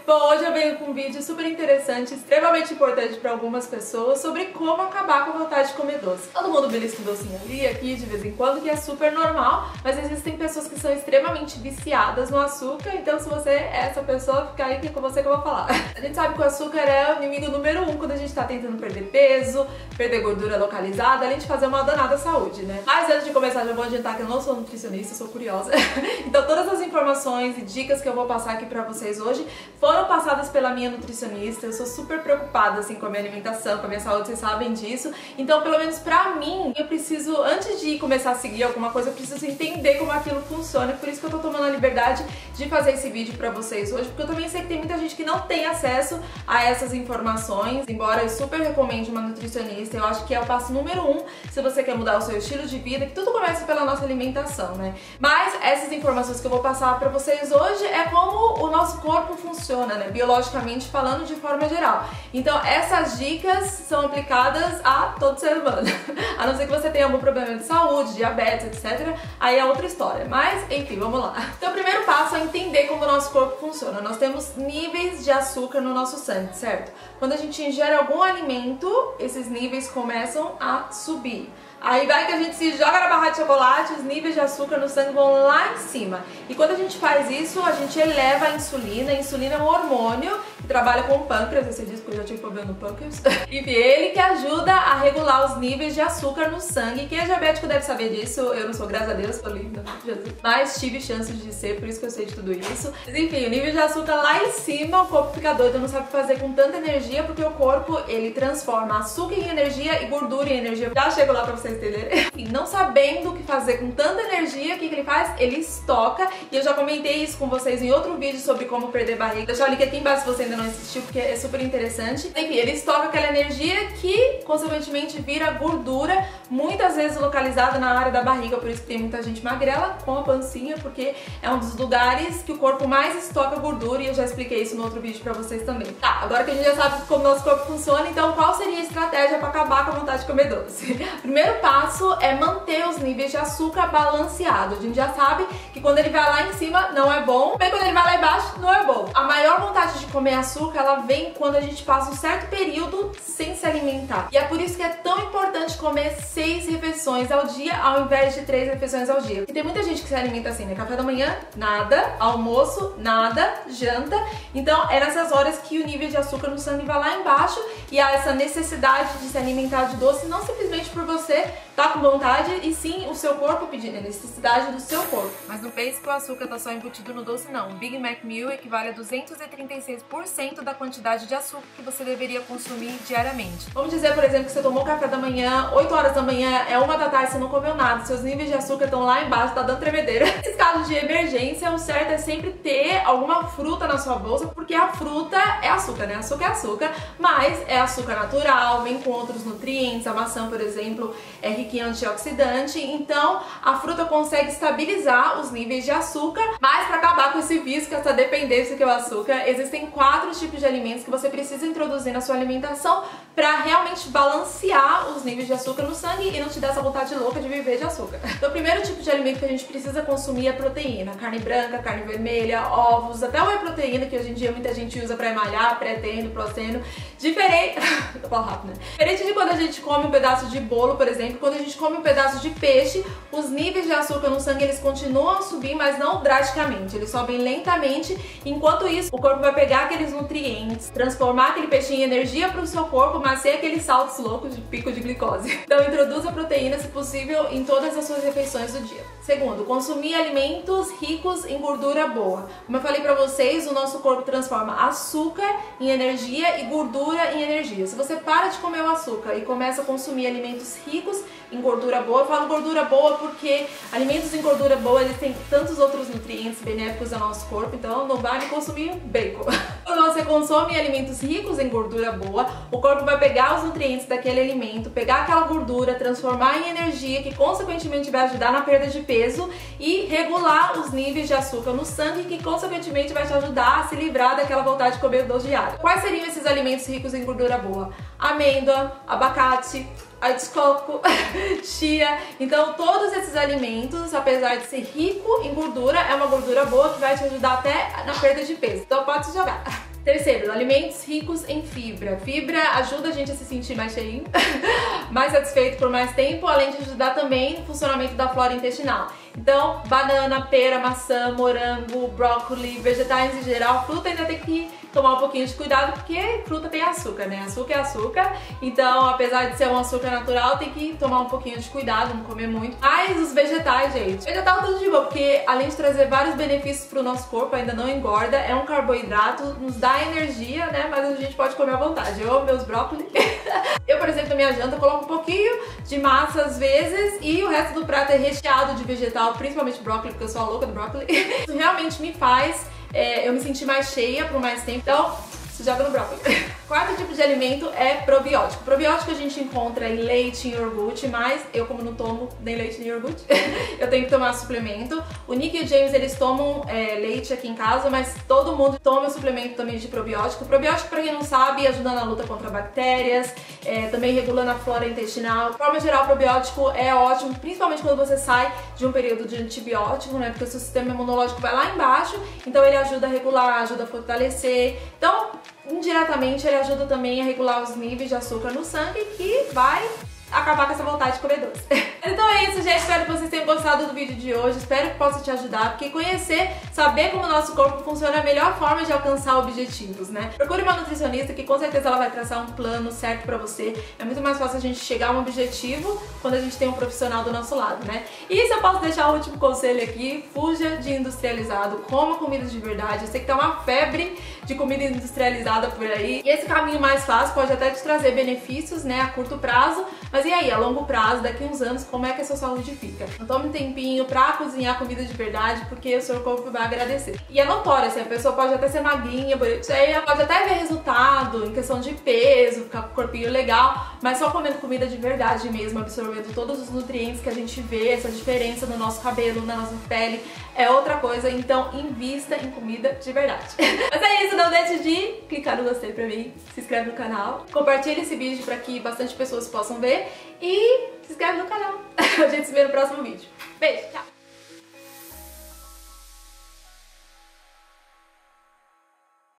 Bom, hoje eu venho com um vídeo super interessante, extremamente importante para algumas pessoas, sobre como acabar com a vontade de comer doce. Todo mundo belisca um docinho ali, aqui, de vez em quando, que é super normal, mas existem pessoas que são extremamente viciadas no açúcar, então se você é essa pessoa, fica aí que é com você que eu vou falar. A gente sabe que o açúcar é o inimigo número 1 quando a gente tá tentando perder peso, perder gordura localizada, além de fazer uma danada saúde, né? Mas antes de começar, já vou adiantar que eu não sou nutricionista, eu sou curiosa. Então todas as informações e dicas que eu vou passar aqui pra vocês hoje foram passadas pela minha nutricionista. Eu sou super preocupada assim com a minha alimentação, com a minha saúde, vocês sabem disso. Então, pelo menos pra mim, eu preciso, antes de começar a seguir alguma coisa, eu preciso entender como aquilo funciona. Por isso que eu tô tomando a liberdade de fazer esse vídeo pra vocês hoje, porque eu também sei que tem muita gente que não tem acesso a essas informações. Embora eu super recomende uma nutricionista, eu acho que é o passo número 1 se você quer mudar o seu estilo de vida, que tudo começa pela nossa alimentação, né? Mas essas informações que eu vou passar pra vocês hoje é como o nosso corpo funciona, né? Biologicamente falando, de forma geral. Então essas dicas são aplicadas a todo ser humano. A não ser que você tenha algum problema de saúde, diabetes, etc. Aí é outra história. Mas, enfim, vamos lá. Então o primeiro passo é entender como o nosso corpo funciona. Nós temos níveis de açúcar no nosso sangue, certo? Quando a gente ingere algum alimento, esses níveis começam a subir. Aí vai que a gente se joga na barra de chocolate, os níveis de açúcar no sangue vão lá em cima. E quando a gente faz isso, a gente eleva a insulina. A insulina é um hormônio que trabalha com o pâncreas, você diz que eu já tive problema no pâncreas. Enfim, ele que ajuda a regular os níveis de açúcar no sangue. Quem é diabético deve saber disso. Eu não sou, graças a Deus, tô linda, Jesus. Mas tive chances de ser, por isso que eu sei de tudo isso. Mas enfim, o nível de açúcar lá em cima, o corpo fica doido, não sabe fazer com tanta energia, porque o corpo, ele transforma açúcar em energia e gordura em energia. Já chego lá pra vocês entenderem. Enfim, não sabendo o que fazer com tanta energia, o que ele faz? Ele estoca. E eu já comentei isso com vocês em outro vídeo sobre como perder barriga. Vou deixar o link aqui embaixo se você ainda não assistiu, porque é super interessante. Enfim, ele estoca aquela energia que, consequentemente, vira gordura, muitas vezes localizada na área da barriga. Por isso que tem muita gente magrela com a pancinha, porque é um dos lugares que o corpo mais estoca gordura, e eu já expliquei isso no outro vídeo pra vocês também. Tá, agora que a gente já sabe como nosso corpo funciona, então qual seria a estratégia pra acabar com a vontade de comer doce? Primeiro passo é manter os níveis de açúcar balanceados. A gente já sabe que quando ele vai lá em cima não é bom, mas quando ele vai lá embaixo não é bom. A maior vontade de comer açúcar, ela vem quando a gente passa um certo período sem se alimentar. E é por isso que é tão importante comer 6 refeições ao dia ao invés de 3 refeições ao dia. E tem muita gente que se alimenta assim, né? Café da manhã, nada. Almoço, nada. Janta. Então é nessas horas que o nível de açúcar no sangue vai lá embaixo, e há essa necessidade de se alimentar de doce, não simplesmente por você tá com vontade, e sim o seu corpo pedindo, a necessidade do seu corpo. Mas não pense que o açúcar tá só embutido no doce, não. O Big Mac Meal equivale a 236% da quantidade de açúcar que você deveria consumir diariamente. Vamos dizer, por exemplo, que você tomou café da manhã, 8 horas da manhã, é 1 da tarde, você não comeu nada, seus níveis de açúcar estão lá embaixo, tá dando tremedeira. Nesses casos de emergência, o certo é sempre ter alguma fruta na sua bolsa, porque a fruta é açúcar, né? Açúcar é açúcar, mas é açúcar natural, vem com outros nutrientes. A maçã, por exemplo, é rica em antioxidante, então a fruta consegue estabilizar os níveis de açúcar. Mas para acabar com esse vício, com essa dependência que é o açúcar, existem 4 tipos de alimentos que você precisa introduzir na sua alimentação para realmente balancear os níveis de açúcar no sangue e não te dar essa vontade louca de viver de açúcar. Então o primeiro tipo de alimento que a gente precisa consumir é proteína, carne branca, carne vermelha, ovos, até whey proteína, que hoje em dia muita gente usa para emalhar, pré-treino, pós-treino. Diferente, tô falando rápido, né? Diferente de quando a gente come um pedaço de bolo, por exemplo, quando a gente come um pedaço de peixe, os níveis de açúcar no sangue, eles continuam a subir, mas não drasticamente, eles sobem lentamente. Enquanto isso, o corpo vai pegar aqueles nutrientes, transformar aquele peixinho em energia para o seu corpo, mas sem aqueles saltos loucos de pico de glicose. Então introduza proteína, se possível, em todas as suas refeições do dia. Segundo, consumir alimentos ricos em gordura boa. Como eu falei pra vocês, o nosso corpo transforma açúcar em energia e gordura em energia. Se você para de comer o açúcar e começa a consumir alimentos ricos em gordura boa, eu falo gordura boa porque alimentos em gordura boa, eles têm tantos outros nutrientes benéficos ao nosso corpo, então não vale consumir bacon. Quando você consome alimentos ricos em gordura boa, o corpo vai pegar os nutrientes daquele alimento, pegar aquela gordura, transformar em energia, que consequentemente vai ajudar na perda de peso e regular os níveis de açúcar no sangue, que consequentemente vai te ajudar a se livrar daquela vontade de comer doce diário. Quais seriam esses alimentos ricos em gordura boa? Amêndoa, abacate, óleo de coco, chia. Então todos esses alimentos, apesar de ser rico em gordura, é uma gordura boa que vai te ajudar até na perda de peso. Então pode se jogar. Terceiro, alimentos ricos em fibra. Fibra ajuda a gente a se sentir mais cheinho, mais satisfeito por mais tempo, além de ajudar também no funcionamento da flora intestinal. Então, banana, pera, maçã, morango, brócolis, vegetais em geral, fruta ainda tem que tomar um pouquinho de cuidado, porque fruta tem açúcar, né? Açúcar é açúcar, então apesar de ser um açúcar natural, tem que tomar um pouquinho de cuidado, não comer muito. Mas os vegetais, gente, vegetal tudo de boa, porque além de trazer vários benefícios pro nosso corpo, ainda não engorda, é um carboidrato, nos dá energia, né? Mas a gente pode comer à vontade. Eu amo meus brócolis. Eu, por exemplo, na minha janta, coloco um pouquinho de massa às vezes e o resto do prato é recheado de vegetal, principalmente brócolis, porque eu sou a louca do brócolis. Isso realmente me faz eu me sentir mais cheia por mais tempo. Então, se joga no brócolis. Quarto tipo de alimento é probiótico. Probiótico a gente encontra em leite e iogurte, mas eu, como não tomo nem leite nem iogurte, eu tenho que tomar suplemento. O Nick e o James, eles tomam leite aqui em casa, mas todo mundo toma suplemento também de probiótico. Probiótico, pra quem não sabe, ajuda na luta contra bactérias, também regulando a flora intestinal. De forma geral, o probiótico é ótimo, principalmente quando você sai de um período de antibiótico, né? Porque o seu sistema imunológico vai lá embaixo, então ele ajuda a regular, ajuda a fortalecer. Então, indiretamente, ele ajuda também a regular os níveis de açúcar no sangue, que vai acabar com essa vontade de comer doce. Então é isso, gente. Espero que vocês tenham gostado do vídeo de hoje. Espero que possa te ajudar, porque conhecer, saber como o nosso corpo funciona é a melhor forma de alcançar objetivos, né? Procure uma nutricionista que com certeza ela vai traçar um plano certo pra você. É muito mais fácil a gente chegar a um objetivo quando a gente tem um profissional do nosso lado, né? E se eu posso deixar o último conselho aqui, fuja de industrializado, coma comida de verdade. Eu sei que tá uma febre de comida industrializada por aí. E esse caminho mais fácil pode até te trazer benefícios, né, a curto prazo. Mas e aí, a longo prazo, daqui uns anos, como é que a sua saúde fica? Então tome um tempinho pra cozinhar comida de verdade, porque o seu corpo vai agradecer. E é notório, assim, a pessoa pode até ser magrinha, bonitinha, pode até ver resultado em questão de peso, ficar com o corpinho legal, mas só comendo comida de verdade mesmo, absorvendo todos os nutrientes que a gente vê, essa diferença no nosso cabelo, na nossa pele, é outra coisa. Então invista em comida de verdade. Mas é isso, não deixe de clicar no gostei pra mim, se inscreve no canal, compartilhe esse vídeo pra que bastante pessoas possam ver e se inscreve no canal. A gente se vê no próximo vídeo. Beijo, tchau!